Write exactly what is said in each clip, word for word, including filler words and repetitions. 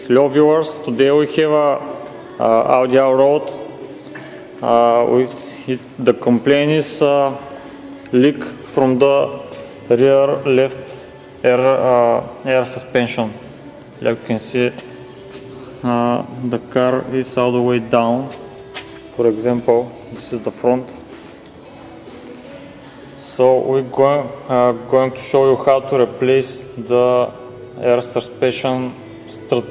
hello viewers, today we have a uh, audio road. Uh, we, it, the complaint is uh, leak from the rear left air, uh, air suspension. Like you can see, uh, the car is all the way down. For example, this is the front. So we're going, uh, going to show you how to replace the air suspension strut.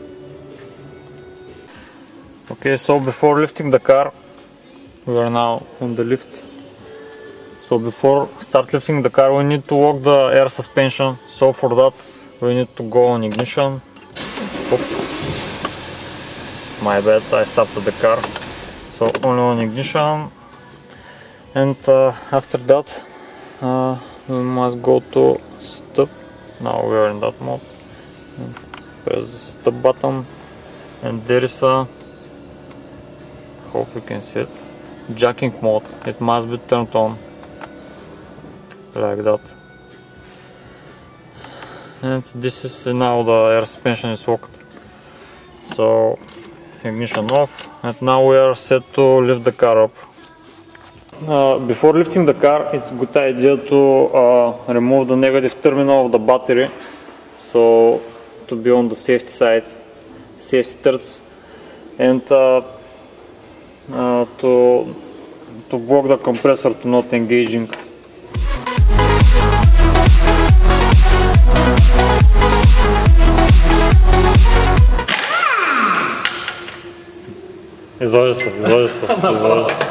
Okay, so before lifting the car, we are now on the lift. So before start lifting the car, we need to lock the air suspension. So for that, we need to go on ignition. Oops, my bad, I started the car. So only on ignition, and uh, after that, uh, we must go to stop. Now we are in that mode. Press the stop button, and there is a, hope you can see it, jacking mode. It must be turned on like that. And this is now the air suspension is locked. So ignition off, and now we are set to lift the car up. Uh, before lifting the car, it's a good idea to uh, remove the negative terminal of the battery, so to be on the safety side, safety thirds, and uh, uh, to to block the compressor to not engaging. Изложи се, изложи се, изложи се.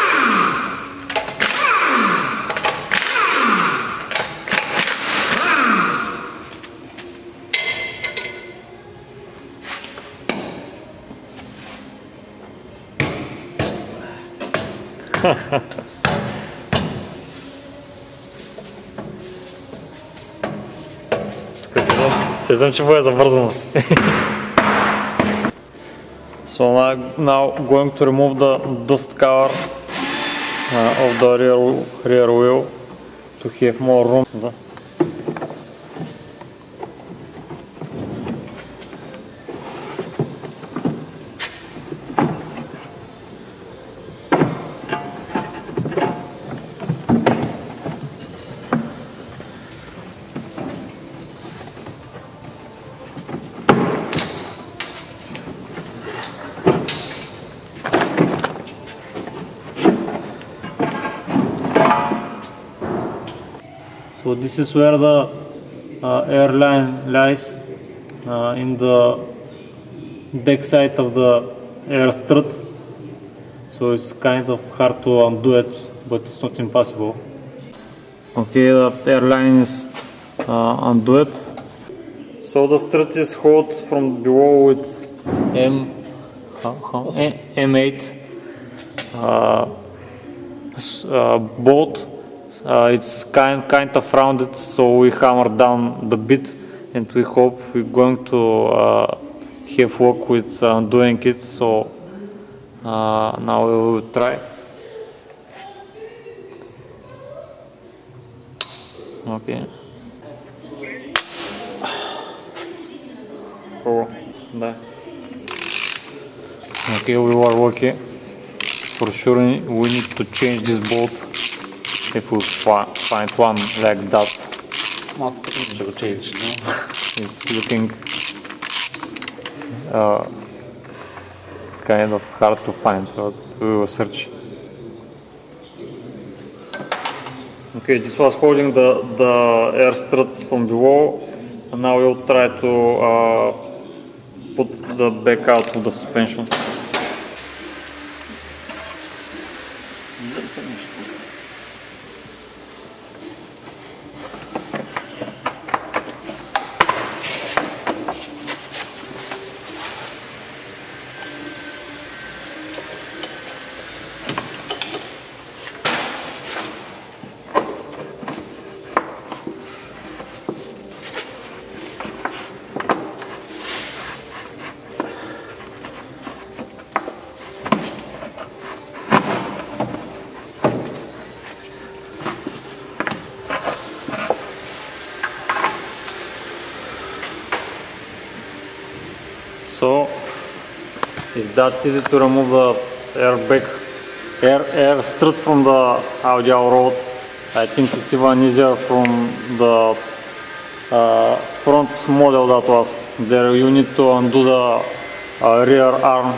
Се знам, че бъде забързано. So now, now going to remove the dust cover uh, of the rear, rear wheel to have more room. So this is where the uh, air line lies, uh, in the back side of the air strut. So it's kind of hard to undo it, but it's not impossible. Okay, the air line is uh, undo it. So the strut is held from below with M, M eight uh, uh, bolt. Uh, it's kind, kind of rounded, so we hammer down the bit, and we hope we're going to uh, have luck with uh, doing it. So uh, now we will try. Okay. Oh, да. Okay, we were lucky. For sure, we need to change this bolt. If we find one like that, it's looking uh, kind of hard to find, but we will search. Okay, this was holding the, the air strut from below, and now we'll try to uh, put the back out of the suspension. So it's that easy to remove the airbag, air, air strut from the Audi Allroad. I think it's even easier from the uh, front model that was there. You need to undo the uh, rear arm.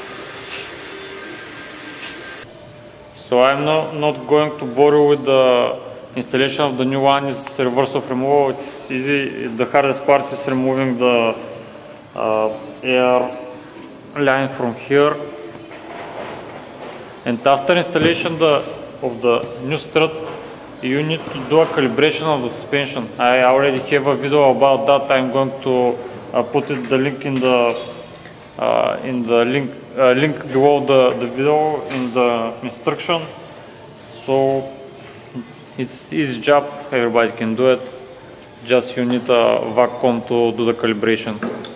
So I'm not, not going to bore you with the installation of the new one. It's reverse of removal. It's easy. The hardest part is removing the uh, air line from here. And after installation the, of the new strut, you need to do a calibration of the suspension. I already have a video about that. I'm going to uh, put it, the link in the uh, in the link uh, link below the, the video in the instruction. So it's easy job, everybody can do it. Just you need a vacuum to do the calibration.